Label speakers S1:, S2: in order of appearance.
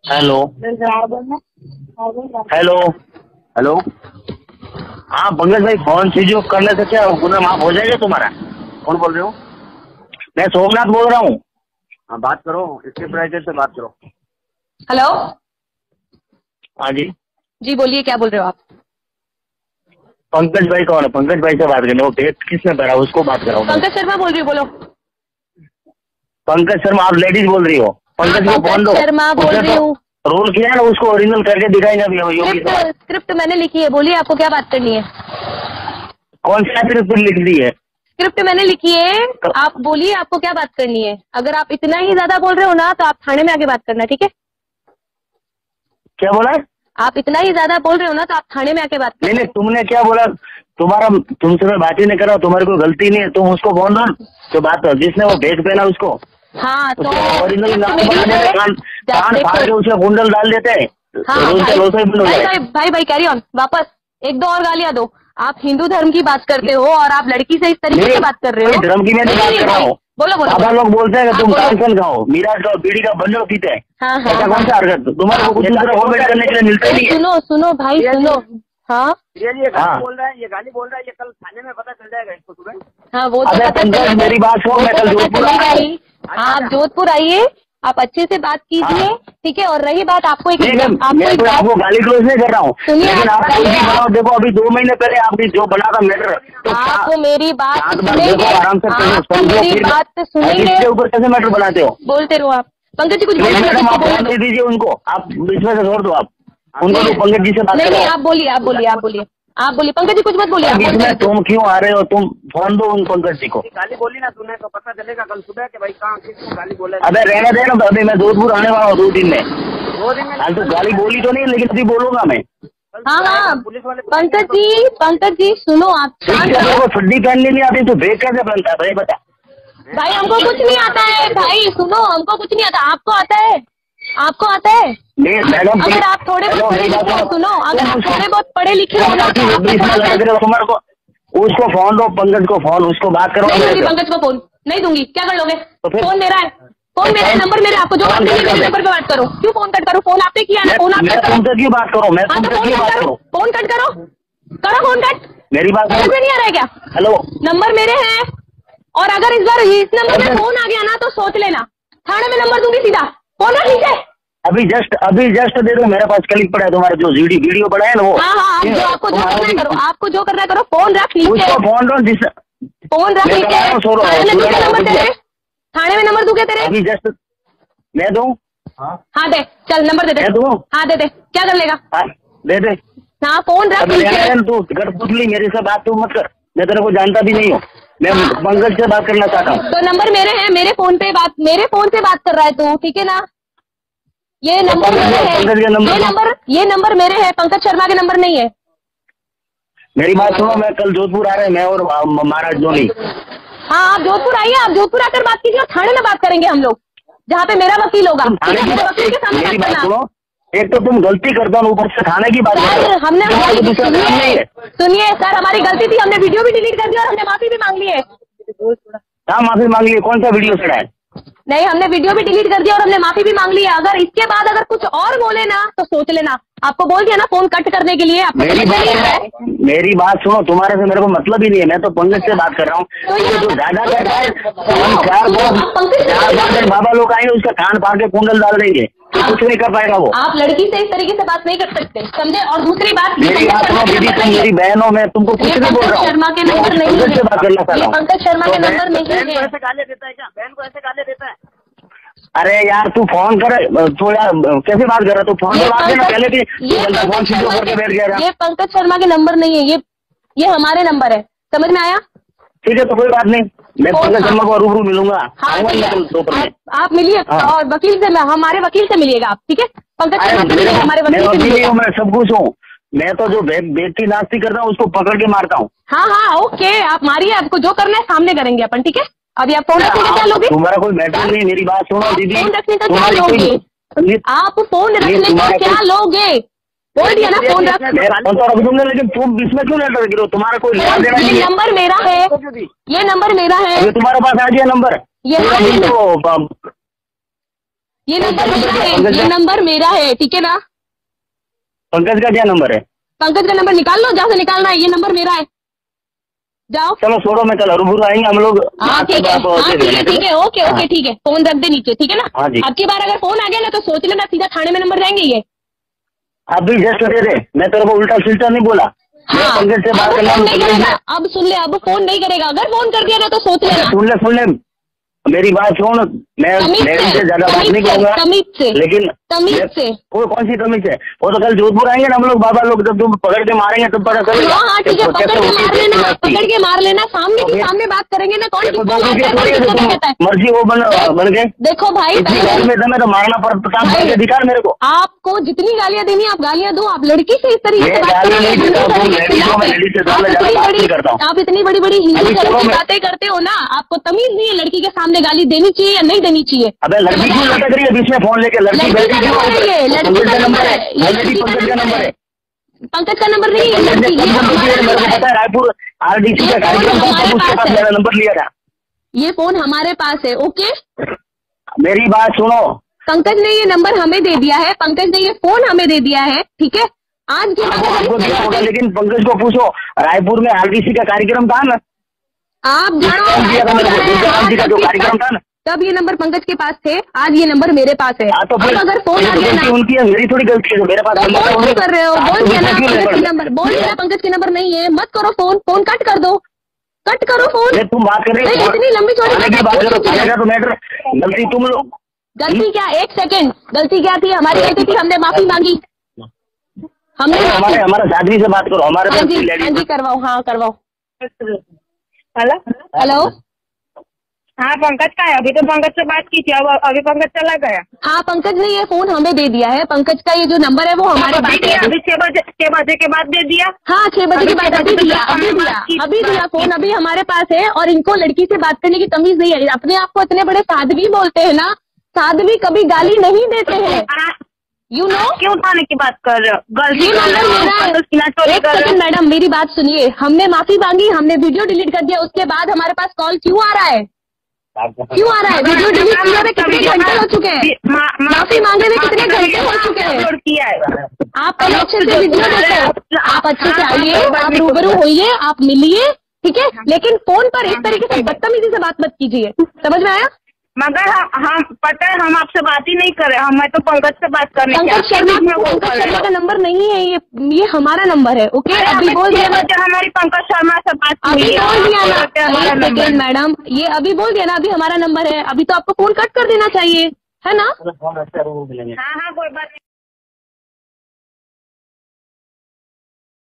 S1: Hello hello hello. हाँ पंकज भाई, phone switch off करने से क्या पूरा माफ हो जाएगा तुम्हारा? कौन बोल रहे हो? मैं सोमनाथ बोल रहा हूँ। हाँ बात करो, इसके प्राइवेट से बात करो।
S2: हेलो।
S1: हाँ जी
S2: जी बोलिए, क्या बोल रहे हो आप?
S1: पंकज भाई कौन है? पंकज भाई से बात करनी, वो डेट किसने भरा उसको बात कराओ।
S2: पंकज शर्मा बोल रही हूँ, बोलो।
S1: पंकज शर्मा, आप लेडीज बोल रही हो? पंकज को फोन दो।
S2: पंकज शर्मा बोल रही हूँ।
S1: रोल किया है ना, उसको ओरिजिनल करके दिखाएंगे अभी।
S2: स्क्रिप्ट मैंने लिखी है, बोलिए आपको क्या बात करनी है?
S1: कौन सा स्क्रिप्ट लिख दी है?
S2: स्क्रिप्ट मैंने लिखी है, आप बोलिए आपको क्या बात करनी है। अगर आप इतना ही ज्यादा बोल रहे हो ना तो आप थाने में आके बात करना, ठीक है?
S1: क्या बोला?
S2: आप इतना ही ज्यादा बोल रहे हो ना तो आप थाने में आके बात करना।
S1: नहीं, तुमने क्या बोला? तुमसे मैं बात ही नहीं कर रहा, तुम्हारी कोई गलती नहीं है। तुम उसको फोन दो तो बात करो, जिसने वो बैग पहना उसको।
S2: हाँ तो
S1: ओरिजिनल कान फाड़ के उसमें कुंडल डाल देते हैं।
S2: भाई भाई कैरी ऑन। वापस एक दो और गालियां दो। आप हिंदू धर्म की बात करते हो और आप लड़की से इस तरीके से बात कर रहे हो।
S1: धर्म की मैं बात कर रहा हूँ।
S2: बोलो बोलो।
S1: बाबा लोग बोलते हैं कि तुम कांसन खाओ, मीरा खाओ, बीड़ी का बंजर पीते हैं। ऐसा कौन सा हरकत तुम्हारे को कुछ दूसरा कॉमेंट करने के लिए मिलता नहीं है?
S2: सुनो सुनो भाई सुनो। हाँ
S3: ये गाली बोल रहा है, ये गाली बोल रहा है, ये कल थाने में पता चल जाएगा इसको सुबह।
S2: हाँ वो
S1: तो मेरी बात सुनो, मैं कल जोधपुर
S2: आप जोधपुर आइए, आप अच्छे से बात कीजिए, ठीक है? और रही बात आपको
S1: आपको गाली क्लोज नहीं कर रहा हूँ, लेकिन आप बनाओ। देखो अभी 2 महीने पहले आपने जो बना था मैटर,
S2: आप मेरी बात
S1: आराम से ऊपर कैसे मैटर बनाते हो?
S2: बोलते रहो आप। पंकज जी कुछ
S1: दे दीजिए उनको, आप बीच में से छोड़ दो। आप उनको तो पंकज जी से बात करो।
S2: नहीं, आप बोलिए आप बोलिए आप बोलिए आप बोलिए। पंकज जी कुछ मत बोलिए।
S1: तुम क्यों आ रहे हो? तुम फोन दो उन पंकज जी को।
S3: गाली बोली ना तूने तो पता चलेगा कल सुबह कि भाई कहाँ किसको गाली बोले।
S1: अबे रहने देना, अभी मैं जोधपुर आने वाला हूँ 2 दिन में।
S3: 2 दिन में
S1: तो गाली बोली तो नहीं, लेकिन अभी बोलूंगा मैं।
S2: हाँ हाँ पंकज जी सुनो, आप
S1: ठंडी पहननी नहीं आती तो बेग कैसे बनता है भाई? बता
S2: भाई, हमको कुछ नहीं आता है भाई। सुनो, हमको कुछ नहीं आता। आपको आता है? आपको आता है?
S1: मैडम
S2: अगर आप थोड़े बहुत पढ़े लिखे हो, सुनो, अगर आप थोड़े बहुत पढ़े लिखे हो ना
S1: तो उसको फोन दो, पंकज को फोन, उसको बात करो।
S2: पंकज को फोन नहीं दूंगी। क्या कर लोगे? फोन मेरा है, फोन मेरा है, नंबर मेरा। आपको जो नंबर पे बात करो। क्यों फोन कट करो? फोन आपने किया ना, फोन आपने
S1: तुमसे क्यों बात करो? मैं तुमसे क्यों बात करूं?
S2: फोन कट करो, करो फोन कट।
S1: मेरी बात
S2: समझ में नहीं आ रहा है क्या?
S1: हेलो,
S2: नंबर मेरे हैं, और अगर इस बार इस नंबर पे फोन आ गया ना तो सोच लेना, थाने में नंबर दूंगी सीधा। फोन रख लीजिए।
S1: अभी जस्ट दे दो, मेरे पास क्लिप पड़ा है तुम्हारा जो वीडियो पड़ा है ना वो।
S2: हाँ, आपको जो करना है करो, आपको जो करना है करो। फोन रख लीजिए,
S1: फोन दो,
S2: फोन रख लीजिए। थाने में नंबर दूंगे तेरे?
S1: अभी जस्ट मैं दूं?
S2: हाँ दे, चल नंबर दे दे। हाँ दे दे, क्या कर लेगा?
S1: दे दे।
S2: हाँ फोन रख लीजिए।
S1: तू गठपुतली मेरे से बात तू मत कर, मैं तेरे को जानता भी नहीं हूँ। मैं पंकज से बात करना चाहता हूँ।
S2: तो नंबर मेरे हैं, मेरे फोन से बात कर रहा है तू, ठीक है ना? ये नंबर मेरे है, ये नंबर मेरे है, पंकज शर्मा के नंबर नहीं है।
S1: मेरी बात सुनो, मैं कल जोधपुर आ रहे हैं, मैं और महाराज धोनी।
S2: हाँ आप जोधपुर आइए, आप जोधपुर आकर बात कीजिए और थाने में बात करेंगे हम लोग, जहाँ पे मेरा वकील होगा। वकील के सामने
S1: मेरी बात सुनो, एक तो तुम गलती करते हो, ऊपर से थाने की बात
S2: हमने सुनिए सर, हमारी गलती थी, हमने वीडियो भी डिलीट कर दिया और हमने माफी भी मांग ली है।
S1: हाँ माफी मांग ली, कौन सा वीडियो चढ़ा है?
S2: नहीं, हमने वीडियो भी डिलीट कर दिया और हमने माफी भी मांग ली है। अगर इसके बाद अगर कुछ और बोले ना तो सोच लेना। आपको बोल दिया ना फोन कट करने के लिए।
S1: मेरी बात सुनो, तुम्हारे से मेरे को मतलब ही नहीं है, मैं तो पंकज से बात कर रहा हूँ। जो ज्यादा करता है, हम 4 बाबा लोग आएंगे, उसका कान फाड़ के कुंडल डाल देंगे, कुछ नहीं कर पाएगा वो।
S2: आप लड़की से इस तरीके से बात नहीं कर सकते, समझे? और दूसरी बात,
S1: मेरी बात सुनो दीदी, तुम मेरी बहन हो, मैं तुमको कुछ नहीं बोल रहा हूँ।
S2: शर्मा के नंबर नहीं है,
S1: बात करना चाह रहा हूँ।
S2: पंकज शर्मा के नंबर नहीं है।
S3: ऐसे गाली देता है क्या? बहन को ऐसे गाली देता है?
S1: अरे यार तू फोन कर तो यार, कैसे बात कर रहा? तू फोन पे बात करना पहले भी फोन स्विच ऑफ करके बैठ गया।
S2: ये पंकज शर्मा के नंबर नहीं है, ये हमारे नंबर है। समझ में आया?
S1: ठीक है, तो कोई बात नहीं, मैं पंकज शर्मा को रूबरू मिलूंगा।
S2: आप मिलिए और वकील से, हमारे वकील से मिलिएगा आप, ठीक है? पंकज शर्मा से मिलिएगा, हमारे वकील से मिलिएगा।
S1: मैं सब कुछ हूँ, मैं तो जो व्यक्ति नास्ती करता हूँ उसको पकड़ के मारता हूँ।
S2: हाँ ओके, आप मारिए, आपको जो करना है सामने करेंगे अपन, ठीक है? अभी आप फोन रखने का क्या लोगे?
S1: तुम्हारा कोई मैटर नहीं, मेरी बात सुनो दीदी।
S2: फोन रखने का क्या लोगे? आप फोन रखने का क्या लोगे? बोल दिया ना फोन रख।
S1: फोन तो रख दूंगा, लेकिन तुम इसमें क्यों लेटर गिरो? तुम्हारा कोई लेना देना नहीं है।
S2: नंबर मेरा है, ये नंबर मेरा है।
S1: तुम्हारे पास आ गया नंबर?
S2: ये नंबर मेरा है, ये नंबर मेरा है, ठीक है ना?
S1: पंकज का क्या नंबर है?
S2: पंकज का नंबर निकाल लो, जहाँ से निकालना है, ये नंबर मेरा है, जाओ।
S1: चलो छोड़ो, मैं कल रूबरू आएंगे हम लोग।
S2: हाँ ठीक है, हाँ ठीक है, ओके ठीक है, फोन रख दे नीचे, ठीक है ना?
S1: हाँ जी।
S2: अब की बार अगर फोन आ गया ना तो सोच लेना सीधा थाने में नंबर जाएंगे ये।
S1: अभी जस्ट दे दे, मैं तेरे को उल्टा सिल्टा नहीं बोला। मैं
S2: हाँ,
S1: पंकज से बात
S2: अब
S1: करना
S2: फोन नहीं करेगा, अब सुन ले, अब फोन नहीं करेगा, अगर फोन कर दिया ना तो सोच लेना।
S1: सुन ले मेरी बात सुन, मैं से ज्यादा बात नहीं करूंगा,
S2: तमीज से,
S1: लेकिन
S2: तमीज से।
S1: वो कौन सी तमीज है? वो तो कल जोधपुर आएंगे ना हम लोग, बाबा लोग, जब तुम पकड़ के मारेंगे तब पता चलेगा।
S2: हाँ ठीक है, पकड़ के मार लेना, सामने की सामने बात करेंगे ना, कौन
S1: मर्जी वो बन गए।
S2: देखो भाई,
S1: में दम है तो मारना पड़ता, अधिकार मेरे को।
S2: आपको जितनी गालियां देनी आप गालियां दो, आप लड़की से इस तरीके से बात करते हो, आप इतनी बड़ी बड़ी हिंदी बातें करते हो ना, आपको तमीज नहीं है लड़की के सामने गाली देनी चाहिए या नहीं देनी चाहिए?
S1: अबे लड़की क्यों लटक रही है बीच में फोन लेके? लड़की
S2: का नंबर है,
S1: पंकज का नंबर है, पंकज का नंबर है,
S2: पंकज का नंबर नहीं है,
S1: मेरे को पता है। रायपुर RDC का कार्यक्रम था, तब उसके पास मेरा नंबर लिया था।
S2: ये फोन हमारे पास है, ओके?
S1: मेरी बात सुनो,
S2: पंकज ने ये नंबर हमें दे दिया है, पंकज ने ये फोन हमें दे दिया है, ठीक है? आज के बाद
S1: लेकिन पंकज को पूछो, रायपुर में RDC का कार्यक्रम था ना,
S2: आप जानो
S1: जो कार्यक्रम था ना,
S2: तब ये नंबर पंकज के पास थे, आज ये नंबर मेरे पास है।
S1: तो
S2: अब अगर फोन आ गया ना,
S1: उनकी है, मेरी थोड़ी गलती है, मेरे पास
S2: फोन कर रहे हो, बोल दिया ना पंकज के नंबर, बोल दिया पंकज के नंबर नहीं है, मत करो फोन कट कर दो, कट करो फोन।
S1: तुम बात कर रहे हो,
S2: इतनी लंबी चौड़ी
S1: बात तो मैटर, गलती तुम लोग।
S2: गलती क्या? एक सेकंड, गलती क्या थी? हमारी गलती थी, हमने माफी मांगी, हमने
S1: हमारा साध्वी से बात करो, हमारे
S2: हाँ जी करवाओ, हाँ करवाओ। हेलो
S4: हाँ पंकज का है, अभी तो पंकज से बात की थी, अब अभी पंकज चला गया।
S2: हाँ पंकज ने ये फोन हमें दे दिया है, पंकज का ये जो नंबर है वो हमारे पास है।
S4: अभी 6 बजे के बाद दे दिया।
S2: हाँ 6 बजे के बाद अभी दिया फोन, अभी हमारे पास है। और इनको लड़की से बात करने की तमीज नहीं है, अपने आप को इतने बड़े साध्वी बोलते हैं ना, साध्वी कभी गाली नहीं देते हैं, यू नो।
S4: क्यों थाने की बात कर रहे हो? गलती
S2: एक सेकंड मैडम, मेरी बात सुनिए, हमने माफी मांगी, हमने वीडियो डिलीट कर दिया, उसके बाद हमारे पास कॉल क्यों आ रहा है? क्यों आ रहा है? वीडियो डिलीट किए हुए कितने घंटे हो चुके हैं? माफी मांगे हुए कितने घंटे हो चुके हैं? आप पहले अच्छे से वीडियो देखो, आप अच्छे से आइए, आप रूबरू होइए, आप मिलिए, ठीक है? लेकिन फोन पर इस तरीके से बदतमीजी से बात मत कीजिए, समझ में आया?
S4: मगर हम पता है, हम आपसे बात ही नहीं कर रहे, मैं तो पंकज से बात करने।
S2: पंकज शर्मा का नंबर नहीं है ये हमारा नंबर है, ओके? अभी बोल दिया ना,
S4: हमारी पंकज शर्मा से बात
S2: अभी बोल दिया ना मैडम, ये अभी बोल दिया ना, अभी हमारा नंबर है, अभी तो आपको फोन कट कर देना चाहिए, है ना?
S4: हाँ कोई बात नहीं।